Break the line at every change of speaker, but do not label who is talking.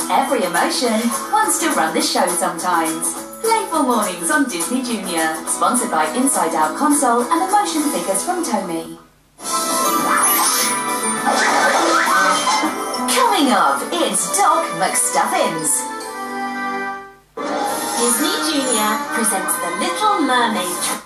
Every emotion wants to run the show sometimes. Playful Mornings on Disney Junior, sponsored by Inside Out Console and the motion figures from Tomy. Coming up, it's Doc McStuffins. Disney Junior presents The Little Mermaid.